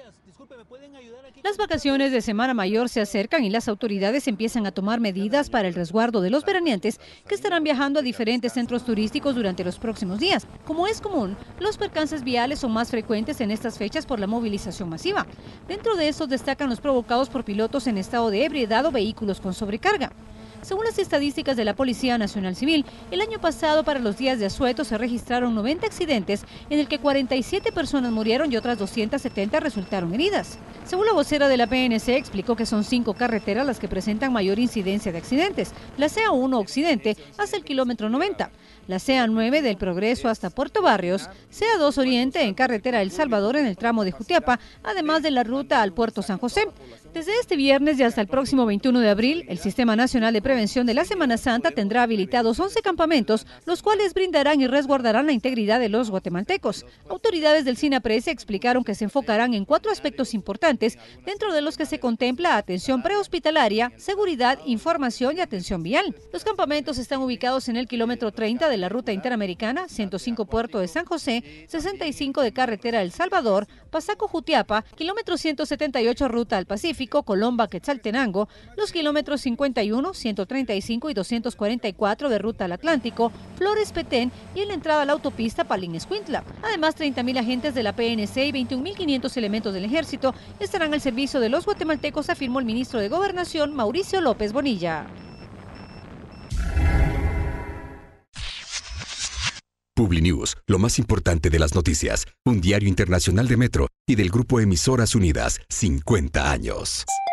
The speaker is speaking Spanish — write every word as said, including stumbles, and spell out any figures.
Las vacaciones de Semana Mayor se acercan y las autoridades empiezan a tomar medidas para el resguardo de los veraneantes que estarán viajando a diferentes centros turísticos durante los próximos días. Como es común, los percances viales son más frecuentes en estas fechas por la movilización masiva. Dentro de estos destacan los provocados por pilotos en estado de ebriedad o vehículos con sobrecarga. Según las estadísticas de la Policía Nacional Civil, el año pasado para los días de asueto se registraron noventa accidentes en el que cuarenta y siete personas murieron y otras doscientas setenta resultaron heridas. Según la vocera de la P N C, explicó que son cinco carreteras las que presentan mayor incidencia de accidentes. La C A uno Occidente hasta el kilómetro noventa, la C A nueve del Progreso hasta Puerto Barrios, C A dos Oriente en carretera El Salvador en el tramo de Jutiapa, además de la ruta al Puerto San José. Desde este viernes y hasta el próximo veintiuno de abril, el Sistema Nacional de Prevención de la Semana Santa tendrá habilitados once campamentos, los cuales brindarán y resguardarán la integridad de los guatemaltecos. Autoridades del SINAPRESE explicaron que se enfocarán en cuatro aspectos importantes, dentro de los que se contempla atención prehospitalaria, seguridad, información y atención vial. Los campamentos están ubicados en el kilómetro treinta de la Ruta Interamericana, ciento cinco Puerto de San José, sesenta y cinco de Carretera El Salvador, Pasaco-Jutiapa, kilómetro ciento setenta y ocho Ruta al Pacífico, Colomba-Quetzaltenango, los kilómetros cincuenta y uno, ciento treinta y cinco y doscientos cuarenta y cuatro de Ruta al Atlántico, Flores-Petén y en la entrada a la autopista Palín-Escuintla. Además, treinta mil agentes de la P N C y veintiún mil quinientos elementos del Ejército estarán al servicio de los guatemaltecos, afirmó el ministro de Gobernación, Mauricio López Bonilla. Publinews, lo más importante de las noticias, un diario internacional de Metro y del grupo Emisoras Unidas, cincuenta años.